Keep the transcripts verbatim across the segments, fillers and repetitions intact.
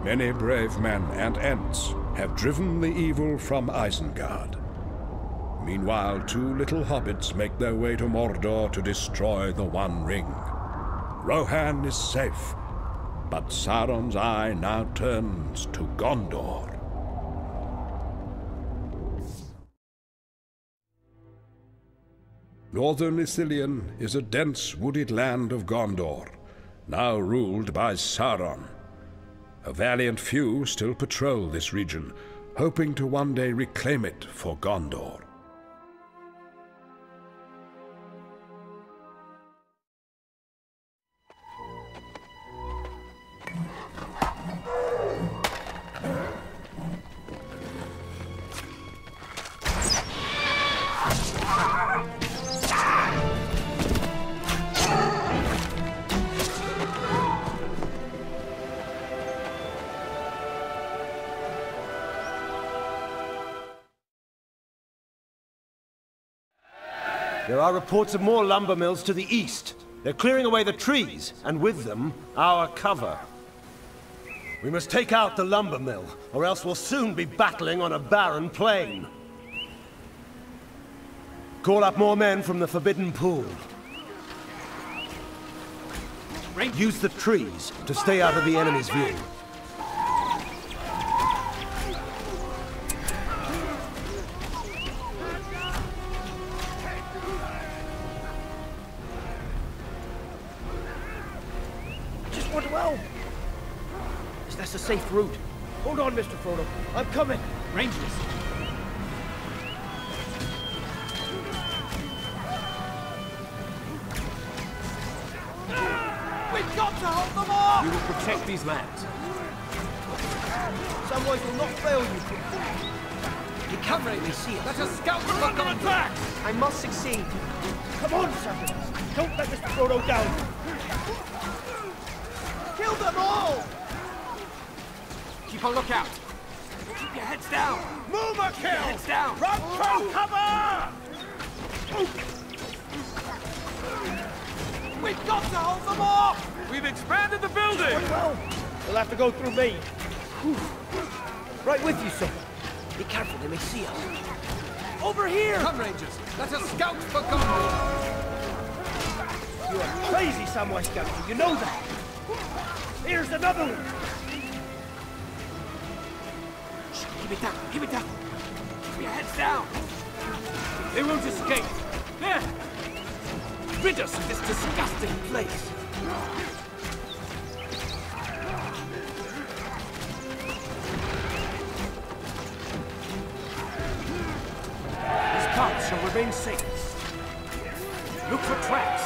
Many brave men and Ents have driven the evil from Isengard. Meanwhile, two little hobbits make their way to Mordor to destroy the One Ring. Rohan is safe, but Sauron's eye now turns to Gondor. Northern Ithilien is a dense, wooded land of Gondor, now ruled by Sauron. A valiant few still patrol this region, hoping to one day reclaim it for Gondor. There are reports of more lumber mills to the east. They're clearing away the trees, and with them, our cover. We must take out the lumber mill, or else we'll soon be battling on a barren plain. Call up more men from the Forbidden Pool. Use the trees to stay out of the enemy's view. Well, is this a safe route? Hold on, Mister Frodo. I'm coming. Rangers. We've got to hold them off! We will protect these lands. Samwise will not fail you. You can't really see it. Let us scout the under attack! I must succeed. Come on, Samwise. Don't let Mister Frodo down. Kill them all! Keep a lookout. Keep your heads down. Move a kill! Heads down. Run through cover! We've got to hold them off! We've expanded the building! Well, they'll have to go through me. Whew. Right with you, sir. Be careful, they may see us. Over here! Come, Rangers. Let us scout for Gondor. You are crazy, Samwise Gamgee. You know that. Here's another one! Shh, keep it down, keep it down! Keep your heads down! They won't escape! There! Rid us of this disgusting place! This path shall remain safe. Look for traps!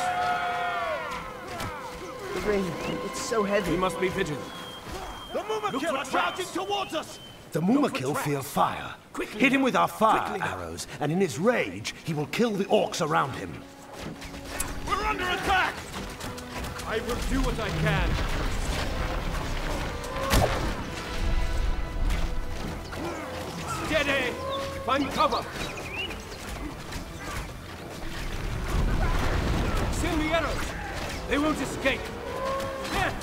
The ring, it's so heavy. We must be vigilant. The Mumakil are charging towards us! The Mumakil feel fire. Quickly, Hit him with our fire quickly. arrows, and in his rage, he will kill the orcs around him. We're under attack! I will do what I can. Steady! Find cover! Send the arrows! They won't escape! There!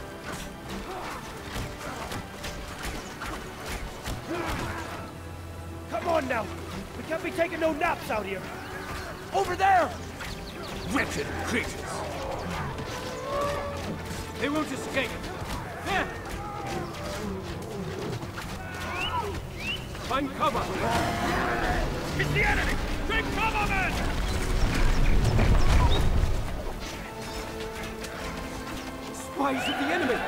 Come on now! We can't be taking no naps out here! Over there! Wretched creatures! They won't escape! There! Find cover! It's the enemy! Take cover, men! Spies of the enemy!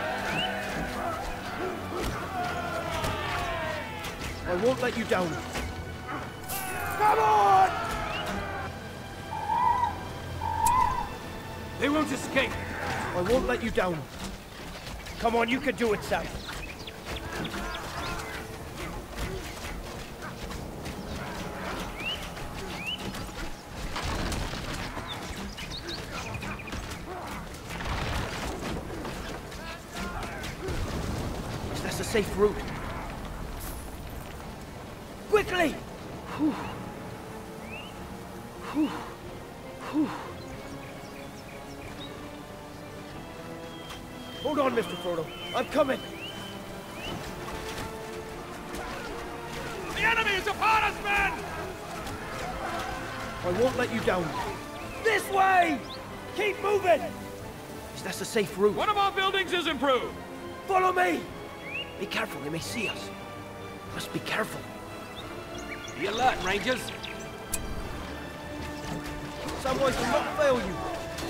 I won't let you down. Come on! They won't escape! I won't let you down. Come on, you can do it, Sam. Is this a safe route? Quickly! Whew. Whew. Whew. Hold on, Mister Frodo. I'm coming. I won't let you down. This way! Keep moving! Is that a safe route? One of our buildings is improved! Follow me! Be careful, they may see us. Must be careful. Be alert, Rangers! Samwise will not fail you.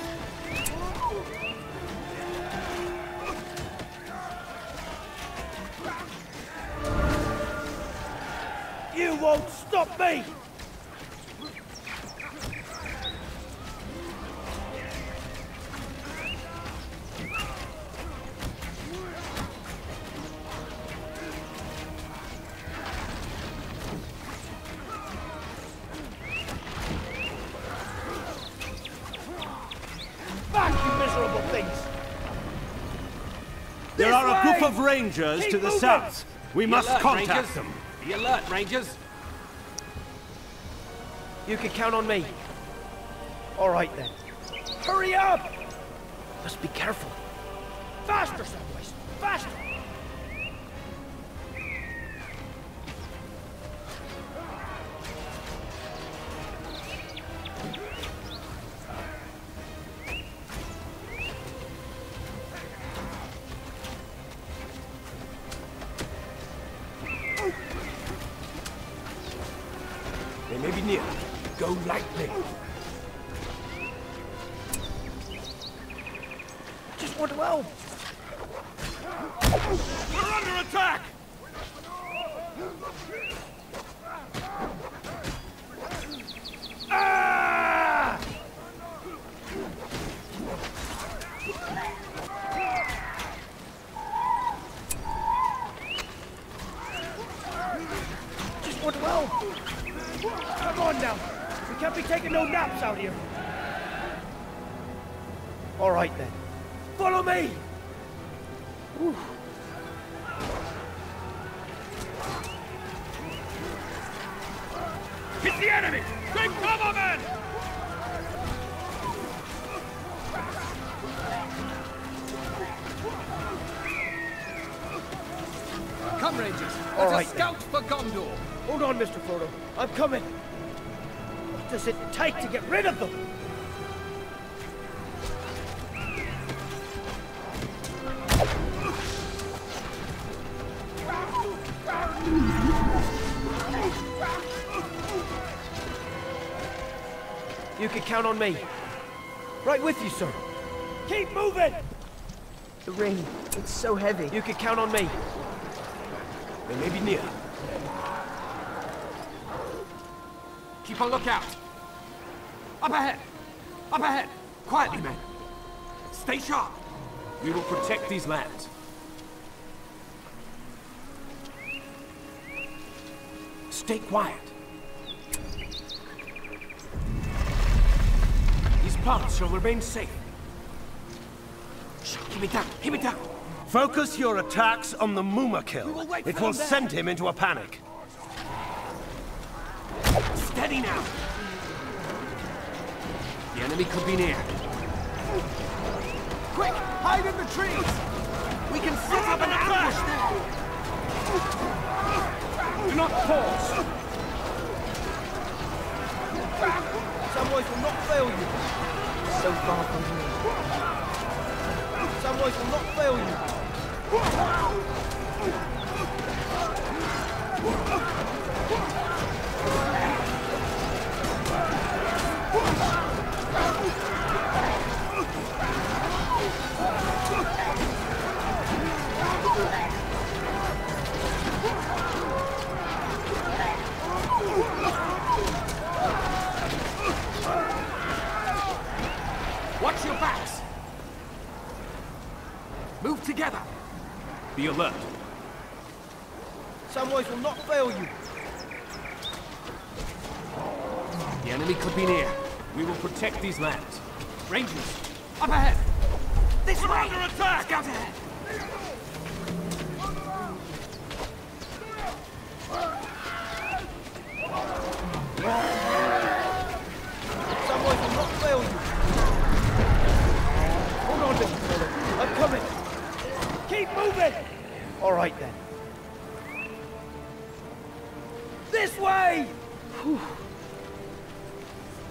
You won't stop me! Back, you miserable things! There This are a group way! of rangers Keep to the moving! south. We Be must alert, contact Rangers. them. Be alert, Rangers! You can count on me. All right, then. Hurry up! Must be careful. Faster, Samwise! Faster! They may be near. Go lightly. Just want to help. We're under attack! Ah! Just want to help. Come on now. We can't be taking no naps out here. All right then. Follow me. Whew. Hit the enemy! Take cover, men! Come, Rangers. All Let right, us scout for Gondor. Hold on, Mister Frodo. I'm coming. What does it take to get rid of them? You can count on me. Right with you, sir. Keep moving! The ring, it's so heavy. You can count on me. They may be near. Keep a lookout. Up ahead! Up ahead! Quietly, men. Stay sharp. We will protect these lands. Stay quiet. These plants shall remain safe. Shh, keep it down, keep it down. Focus your attacks on the We will Mumakil. wait It for will them there. send him into a panic. Steady now. The enemy could be near. Quick, hide in the trees. We can set up an ambush there. Do not pause. Samwise will not fail you. So far from here. Samwise will not fail you. Watch your backs. Move together. Be alert. Samwise will not fail you. The enemy could be near. We will protect these lands. Rangers, up ahead. This way. Under attack. Scout ahead. Samwise will not fail you. Hold on, Mister Frodo. I'm coming. Keep moving. All right then. This way. Whew.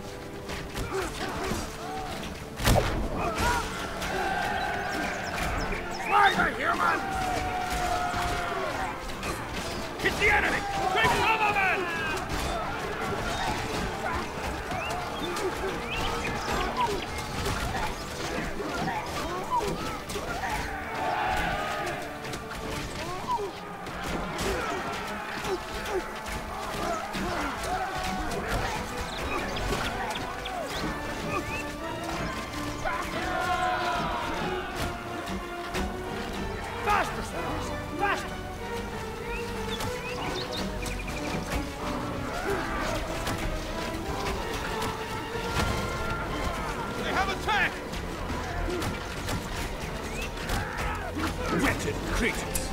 Wretched creatures!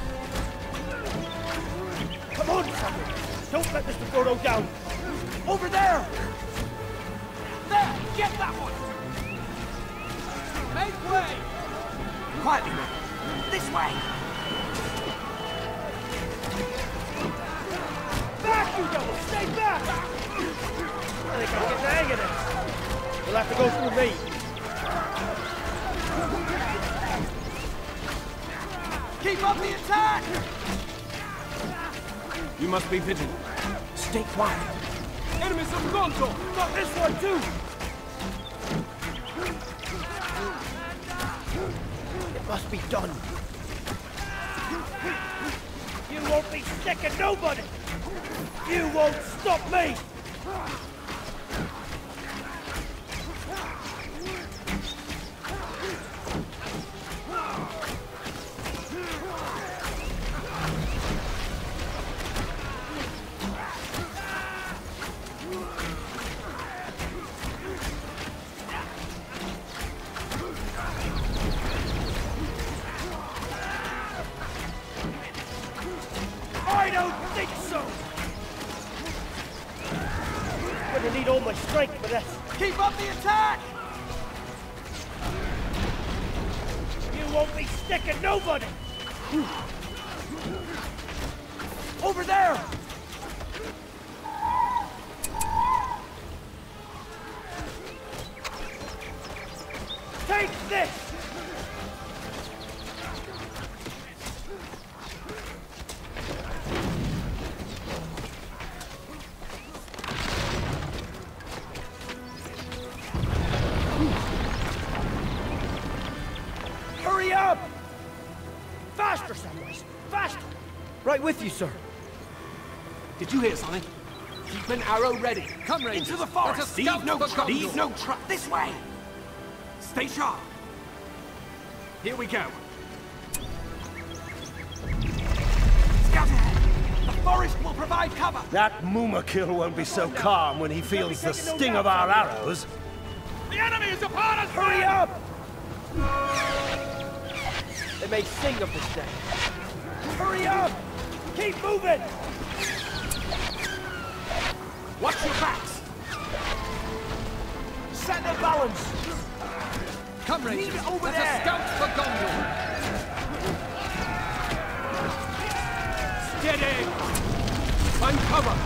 Come on, Samuel! Don't let Mister Frodo down! Over there! There! Get that one! Make way! Quietly, men. This way! Back, you devil! Stay back! I think I'm getting the hang of this. You'll have to go through me. Keep up the attack! You must be vigilant. Stay quiet. Enemies of Gondor! Got this one, too! It must be done. You won't be sticking nobody! You won't stop me! I don't think so! Gonna need all my strength for this. Keep up the attack! You won't be sticking nobody! Over there! Take this! Hurry up! Faster, Samwise! Faster! Right with you, sir. Did you hear something? Keep an arrow ready. Come, Rangers. Into the forest. Let us Leave scout no for trap. Gondor. Leave no trap. This way. Stay sharp. Here we go. Scout ahead. The forest will provide cover. That Mumakil won't be so calm when he feels the sting of our arrows. The enemy is upon us. Hurry up! They may sing of this day. Hurry up! Keep moving! Watch your backs. Set the balance! Come, Rangers. Lead over Let there. us scout for Gondor. Steady. Find cover.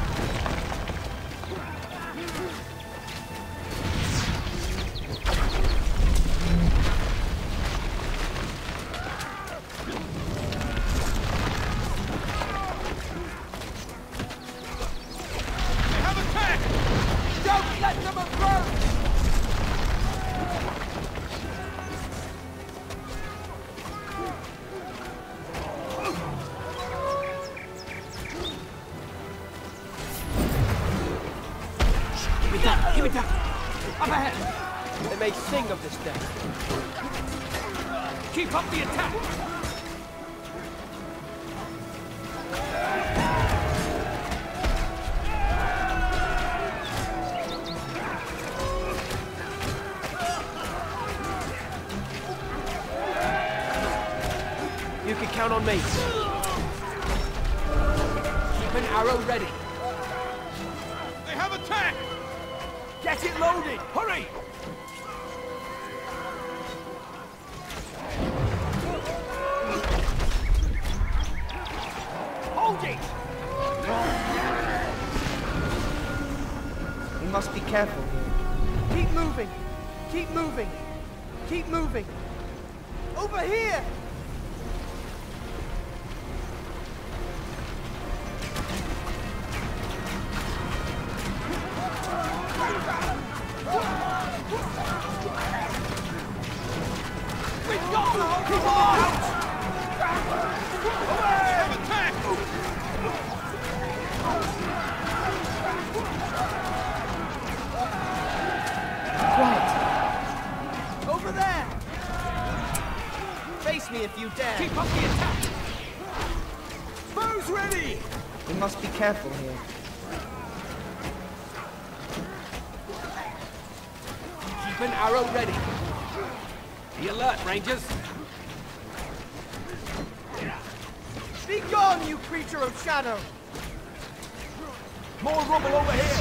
They have attacked. Don't let them approach. Give me that! Give me that! Up ahead! They may sing of this day. Keep up the attack! You can count on me. Keep an arrow ready. They have attacked! Get it loaded! Hurry! Hold it! We must be careful here. Keep moving! Keep moving! Keep moving! Over here! We've got them! Come on! Away! Have attack! Quiet. Over there! Face me if you dare! Keep up the attack! Bows ready! We must be careful here. Keep an arrow ready. Be alert, Rangers. Be gone, you creature of shadow! More rubble over here!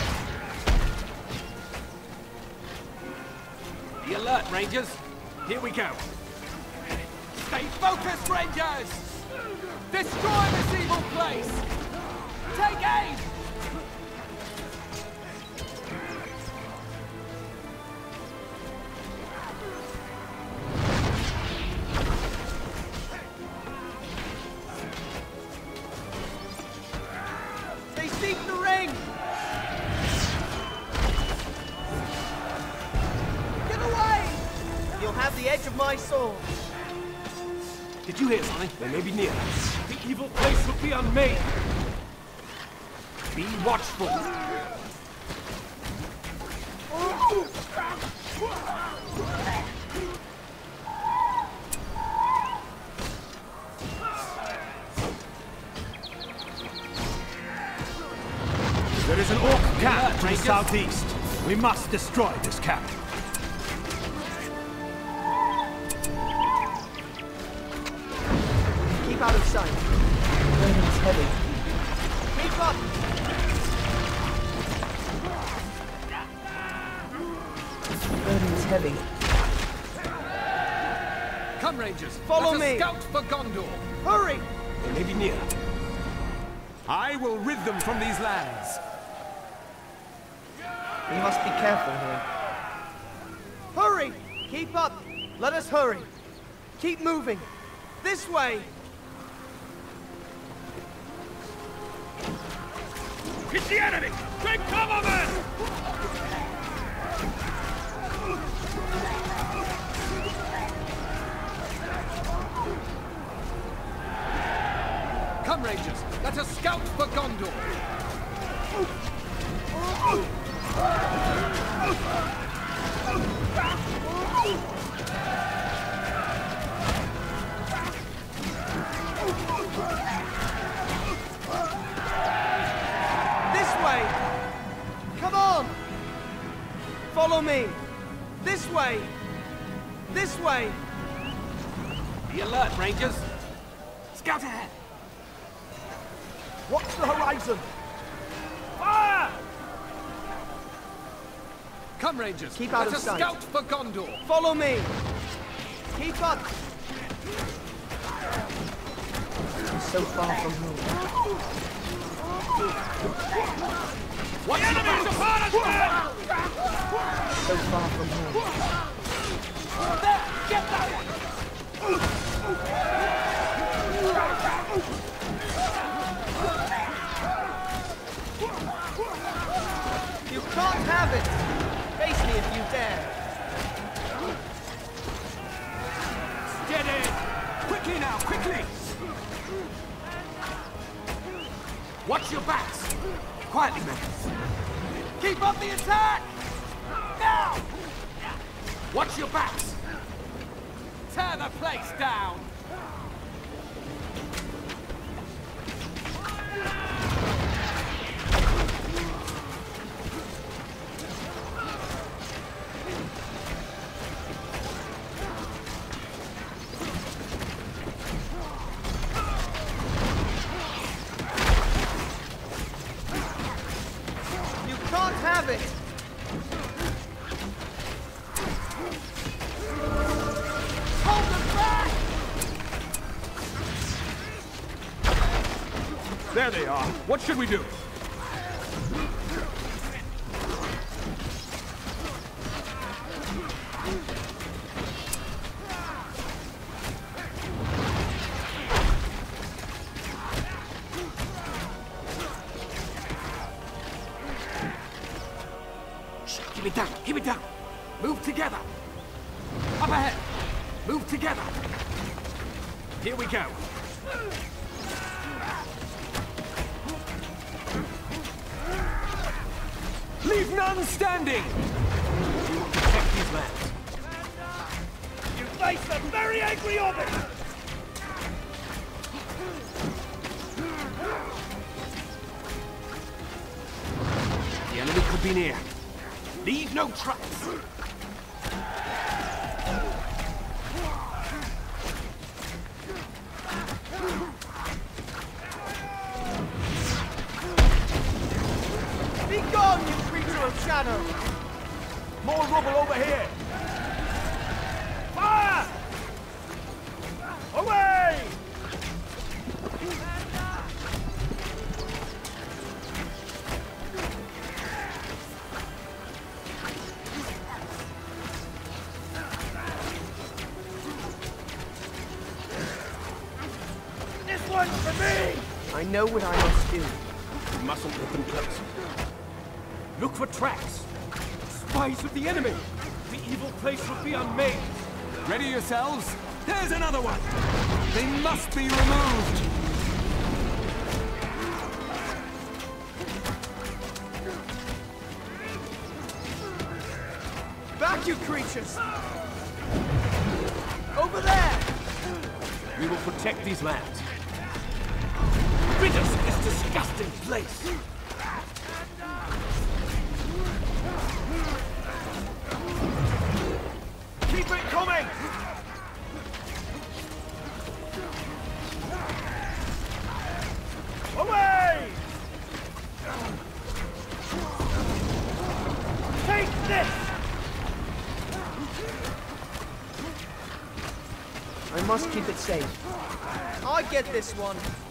Be alert, Rangers! Here we go! Stay focused, Rangers! Destroy this evil place! Take aim! They seek the ring! Get away! You'll have the edge of my sword. Did you hear something? They may be near. The evil place will be unmade. Be watchful. There is an orc camp to the Rangers. southeast. We must destroy this camp. Keep out of sight. Burning's heavy. Keep up! Burning's heavy. Come, Rangers. Follow Let us me. scout for Gondor. Hurry! They may be near. I will rid them from these lands. We must be careful here. Hurry! Keep up! Let us hurry! Keep moving! This way! It's the enemy! Take cover, men! Come, Rangers! Let us scout for Gondor! This way! Come on! Follow me! This way! This way! Be alert, Rangers! Scout ahead! Watch the horizon! Fire! Come, Rangers! Keep out Let of us sight. scout for Gondor! Follow me! Keep up! We're so far from home. What enemies upon us, men! So far from home. There! Get that one! You can't have it! Face me if you dare! Steady! Quickly now, quickly! Watch your backs! Quietly, men! Keep up the attack! Now! Watch your backs! Tear the place down! You can't have it! Hold them back! There they are! What should we do? Keep it down! Keep it down! Move together! Up ahead! Move together! Here we go! Leave none standing! We will protect these lands. You face a very angry orbit! The enemy could be near. Leave no tracks! trouble over here! Fire! Away! This one's for me! I know what I must do. We mustn't let them close. Look for tracks. Spies of the enemy. The evil place will be unmade. Ready yourselves? There's another one! They must be removed! Back, you creatures! Over there! We will protect these lands. Rid us of this disgusting place! Keep it coming! Away! Take this! I must keep it safe. I get this one.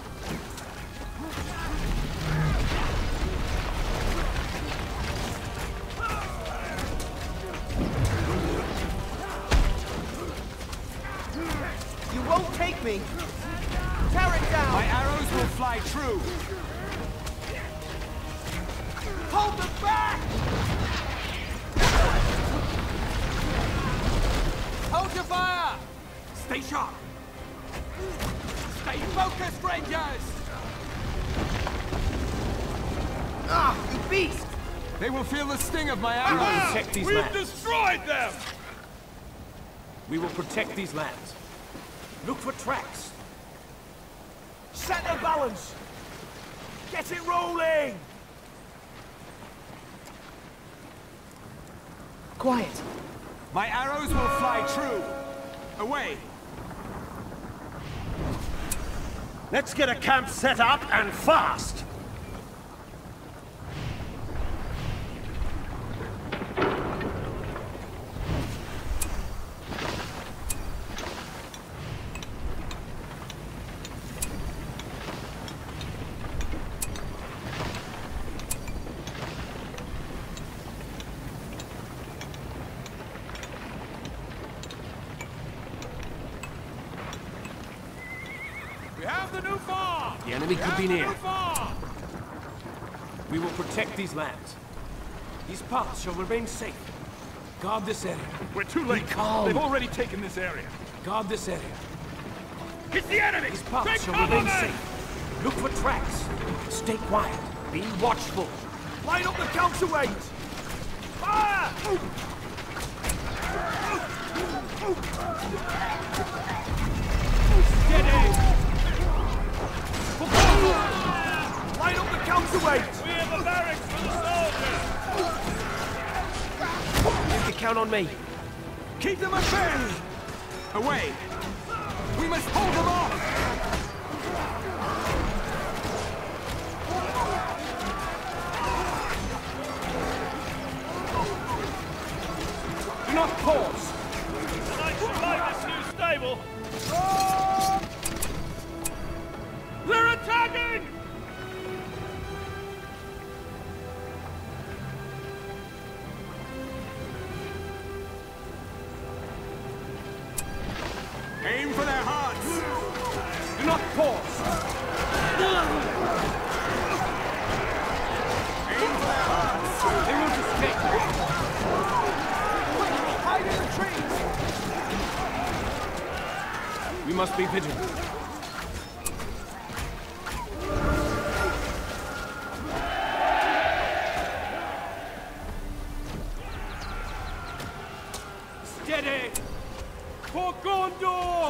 You won't take me. Tear it down. My arrows will fly true. Hold them back! Hold your fire! Stay sharp! Stay focused, Rangers! Ah, you beast! They will feel the sting of my We will arrows! protect these We've lands. destroyed them! We will protect these lands. Look for tracks. Set the balance! Get it rolling! Quiet. My arrows will fly true! Away! Let's get a camp set up and fast! We have the new farm! The enemy could be The near. new farm! We will protect these lands. These paths shall remain safe. Guard this area. We're too late. calm. They've already taken this area. Guard this area. It's the enemy! These paths Take shall cover, remain men! safe. Look for tracks. Stay quiet. Be watchful. Line up the counterweight! Fire! Steady! Line up the counterweight! We have the barracks for the soldiers! You can count on me. Keep them at bay! Away! We must hold them off! Do not pause. The knights will light this new stable! They're attacking! Aim for their hearts! Do not pause. Aim for their hearts! They won't escape. Hide in the trees! We must be vigilant. Steady! For Gondor!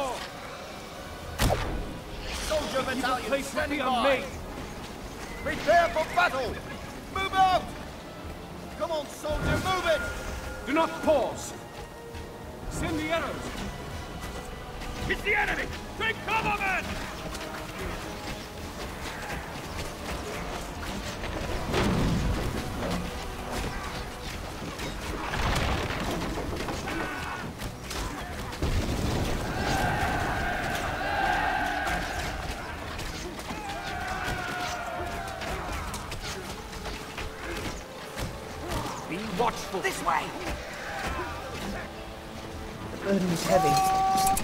Soldier The battalion place will standing be by. unmade. Prepare for battle. Move out. Come on, soldier, move it. Do not pause. Send the arrows. It's the enemy! Take cover, men! watchful. This way! The burden is heavy.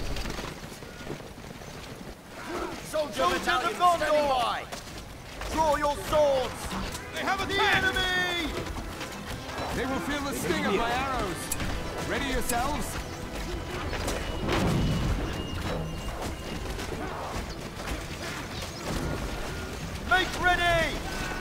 Soldier battalion standing by! Draw your swords! They have a the enemy! They will feel the sting of my arrows. Ready yourselves. Make ready!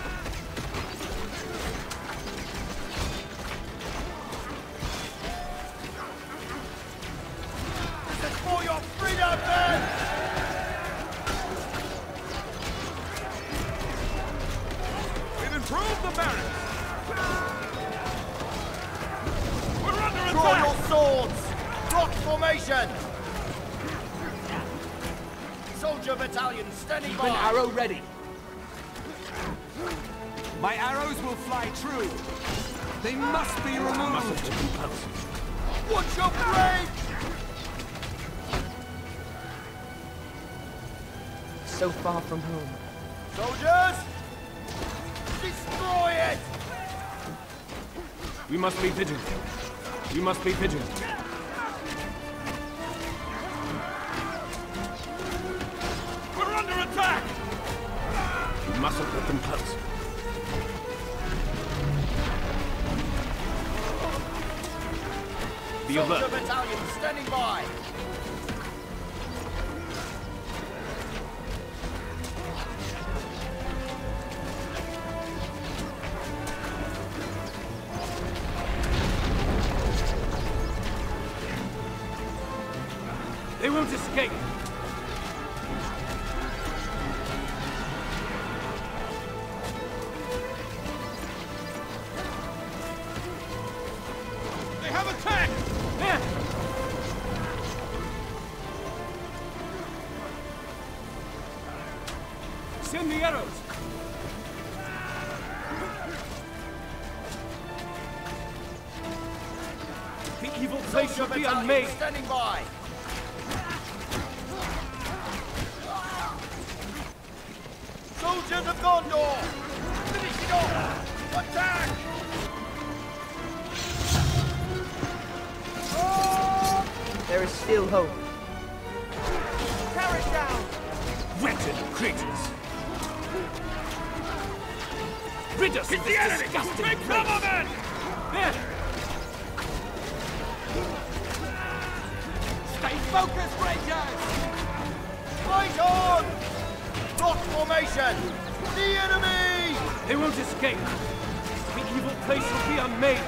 This is for your freedom, men! We've improved the barracks. We're under Draw attack. your swords! Rock formation! Soldier battalion standing Keep an by! arrow ready. My arrows will fly true. They must be removed. Watch your blade! So far from home. Soldiers! Destroy it! We must be vigilant. We must be vigilant. We're under attack. We mustn't let them close. Be Soldier alert. battalion standing by! They won't escape. They have attacked. There! Send the arrows! The evil place shall Soldier be battalion unmade! standing by! Soldiers of Gondor! Finish it off! Attack! There is still hope. Tear it down! Wretched creatures! Rid us of this disgusting Take place! cover, men! There! Stay focused, Rangers. Fight on! Rock formation! The enemy! They won't escape! The evil place will be unmade!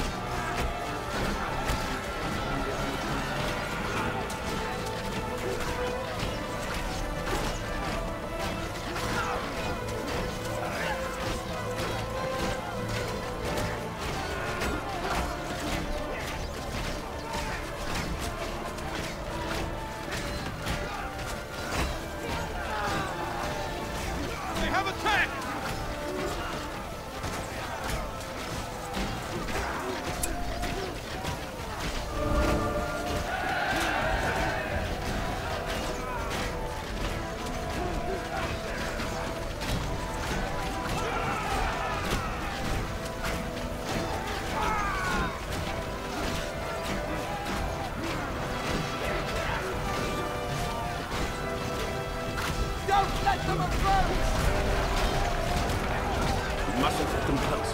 They have attacked. Don't let them approach! We mustn't let them close.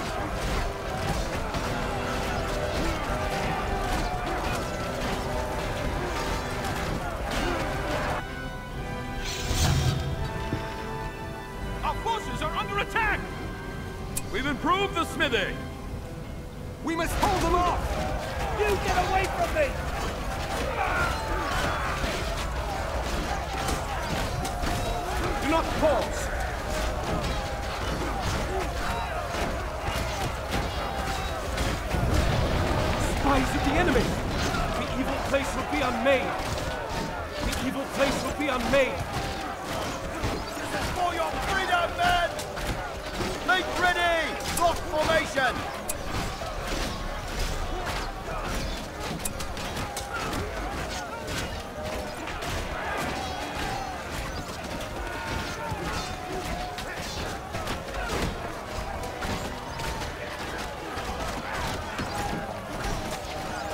Our forces are under attack! We've improved the smithy! We must hold them off! You get away from me! Do not pause! Spies of the enemy! The evil place will be unmade! The evil place will be unmade! This is for your freedom, men! Make ready! Rock formation!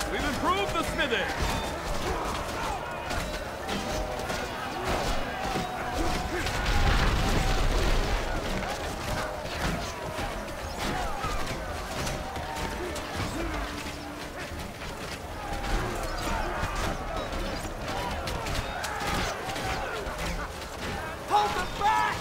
We've improved the smithy! Hold them back!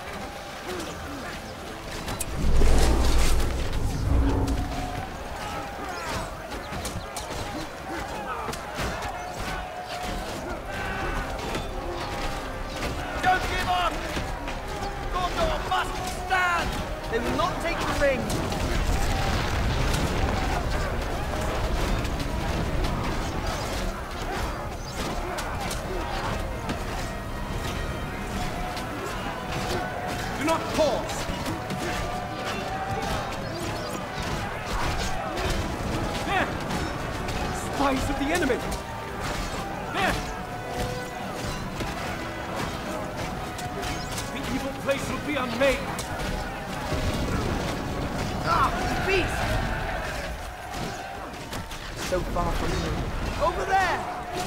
Don't give up! Gondor must stand! They will not take the ring. Do not pause! There! Spies of the enemy! There! The evil place will be unmade! Ah, beast! So far from me. Over there!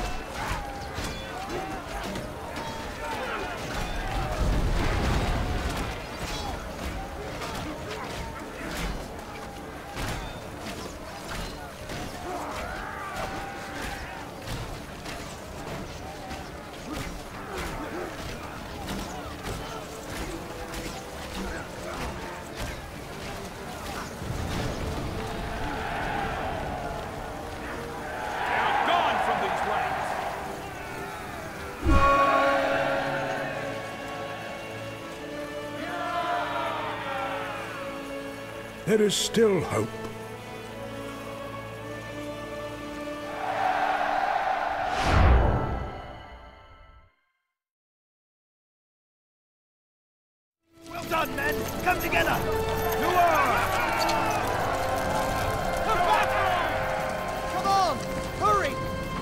Gone from these lands! There is still hope. Well done, men! Come together! Come on! Hurry!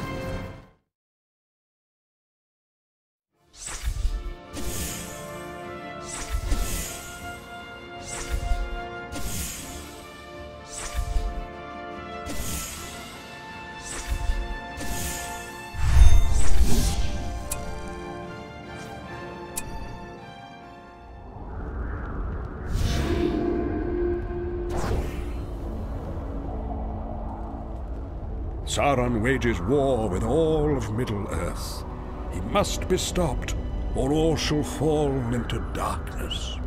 Sauron wages war with all of Middle-earth. He must be stopped, or all shall fall into darkness.